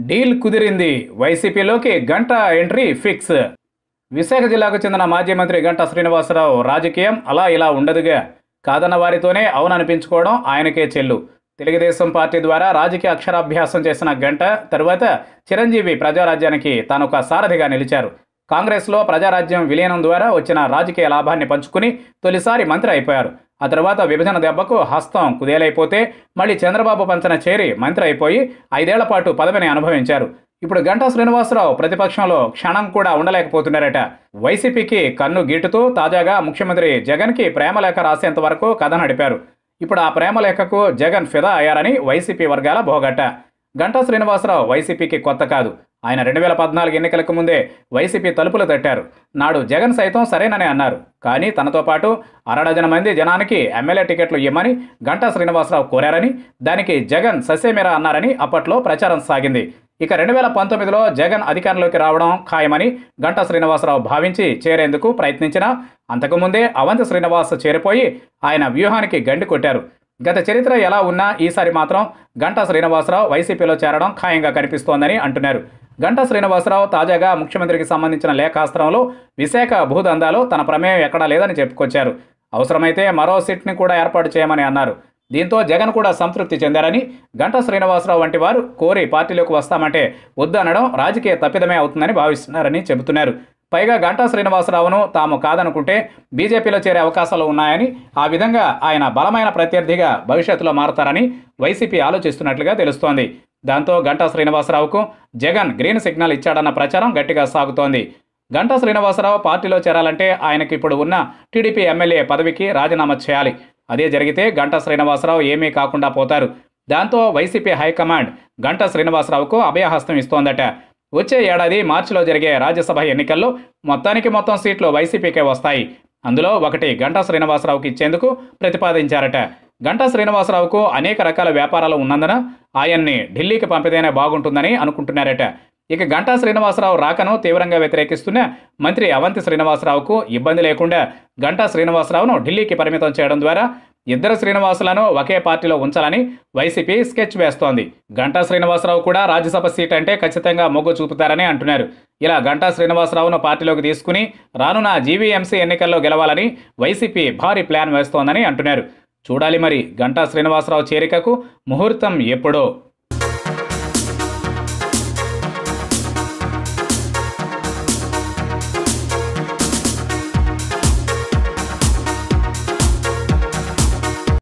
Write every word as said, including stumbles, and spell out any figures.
Deal కుదిరింది. వైసీపీలోకి Ganta entry fix. Visakha జిల్లాకు చెందిన మాజీ మంత్రి గంటా శ్రీనివాసరావు రాజకీయం అలా ఇలా ఉండదుగా. కాదన్న వారితోనే అవుననిపించుకోవడం ఆయనకే చెల్లు. తెలుగుదేశం పార్టీ ద్వారా రాజకీయ అక్షరాభ్యాసం చేసిన గంటా తరువాత చిరంజీవి ప్రజారాజ్యానికి తానొక సారథిగా నిలిచారు. కాంగ్రెస్లో ప్రజారాజ్యం విలీనం ద్వారా వచ్చిన రాజకీయ లాభాన్ని పంచుకుని తొలిసారి మంత్రి అయిపోయారు. ఆ తర్వాత విభజన దెబ్బకు హస్తం కుదేలైపోతే మళ్ళీ చంద్రబాబు పంచన చేరి మంత్రి అయిపోయి ఐదేళ్ల పాటు పదవిని అనుభవించారు. ఇప్పుడు గంటా శ్రీనివాసరావు ప్రతిపక్షంలో క్షణం కూడా ఉండలేకపోతున్నారట. వైసీపీకి కన్ను గీటుతూ తాజాగా ముఖ్యమంత్రి జగన్కి ప్రేమలేఖ రాసేంత వరకు కథ నడిపారు. ఇప్పుడు ఆ ప్రేమలేఖకు జగన్ ఫిదా అయ్యారని వైసీపీ వర్గాల భోగట్ట. గంటా శ్రీనివాసరావు వైసీపీకి కొత్త కాదు. ఆయన రెండు వేల పద్నాలుగు ఎన్నికలకు ముందే వైసీపీ తలుపులు తట్టారు. నాడు జగన్ సైతం సరేనని అన్నారు. కానీ తనతో పాటు అరడజన మంది జనానికి ఎమ్మెల్యే టికెట్లు ఇవ్వమని గంటా శ్రీనివాసరావు కోరారని, దానికి జగన్ ససేమిరా అన్నారని అప్పట్లో ప్రచారం సాగింది. ఇక రెండు వేల పంతొమ్మిదిలో జగన్ అధికారంలోకి రావడం ఖాయమని గంటా శ్రీనివాసరావు భావించి చేరేందుకు ప్రయత్నించినా అంతకుముందే అవంతి శ్రీనివాస్ చేరిపోయి ఆయన వ్యూహానికి గండి కొట్టారు. గత చరిత్ర ఎలా ఉన్నా ఈసారి మాత్రం గంటా శ్రీనివాసరావు వైసీపీలో చేరడం ఖాయంగా కనిపిస్తోందని అంటున్నారు. గంటా శ్రీనివాసరావు తాజాగా ముఖ్యమంత్రికి సంబంధించిన లేఖాస్త్రంలో విశాఖ భూదందాలో తన ప్రమేయం ఎక్కడా లేదని చెప్పుకొచ్చారు. అవసరమైతే మరో సిట్ని కూడా ఏర్పాటు చేయమని అన్నారు. దీంతో జగన్ కూడా సంతృప్తి చెందారని, గంటా శ్రీనివాసరావు వంటి వారు కోరి పార్టీలోకి వస్తామంటే వద్దనడం రాజకీయ తప్పిదమే అవుతుందని భావిస్తున్నారని చెబుతున్నారు. పైగా గంటా శ్రీనివాసరావును తాము కాదనుకుంటే బీజేపీలో చేరే అవకాశాలు ఉన్నాయని, ఆ విధంగా ఆయన బలమైన ప్రత్యర్థిగా భవిష్యత్తులో మారతారని వైసీపీ ఆలోచిస్తున్నట్లుగా తెలుస్తోంది. దాంతో గంటా శ్రీనివాసరావుకు జగన్ గ్రీన్ సిగ్నల్ ఇచ్చాడన్న ప్రచారం గట్టిగా సాగుతోంది. గంటా శ్రీనివాసరావు పార్టీలో చేరాలంటే ఆయనకి ఇప్పుడు ఉన్న టీడీపీ ఎమ్మెల్యే పదవికి రాజీనామా చేయాలి. అదే జరిగితే గంటా శ్రీనివాసరావు ఏమీ కాకుండా పోతారు. దాంతో వైసీపీ హైకమాండ్ గంటా శ్రీనివాసరావుకు అభయహస్తం ఇస్తోందట. వచ్చే ఏడాది మార్చిలో జరిగే రాజ్యసభ ఎన్నికల్లో మొత్తానికి మొత్తం సీట్లు వైసీపీకే వస్తాయి. అందులో ఒకటి గంటా శ్రీనివాసరావుకి ఇచ్చేందుకు ప్రతిపాదించారట. గంటా శ్రీనివాసరావుకు అనేక రకాల వ్యాపారాలు ఉన్నందున ఆయన్ని ఢిల్లీకి పంపితేనే బాగుంటుందని అనుకుంటున్నారట. ఇక గంటా శ్రీనివాసరావు రాకను తీవ్రంగా వ్యతిరేకిస్తున్న మంత్రి అవంతి శ్రీనివాసరావుకు ఇబ్బంది లేకుండా గంటా శ్రీనివాసరావును ఢిల్లీకి పరిమితం చేయడం ద్వారా ఇద్దరు శ్రీనివాసులను ఒకే పార్టీలో ఉంచాలని వైసీపీ స్కెచ్ వేస్తోంది. గంటా శ్రీనివాసరావు కూడా రాజ్యసభ సీట్ అంటే ఖచ్చితంగా మొగ్గు చూపుతారని అంటున్నారు. ఇలా గంటా శ్రీనివాసరావును పార్టీలోకి తీసుకుని రానున్న జీవీఎంసీ ఎన్నికల్లో గెలవాలని వైసీపీ భారీ ప్లాన్ వేస్తోందని అంటున్నారు. చూడాలి మరి గంటా శ్రీనివాసరావు చేరికకు ముహూర్తం ఎప్పుడో.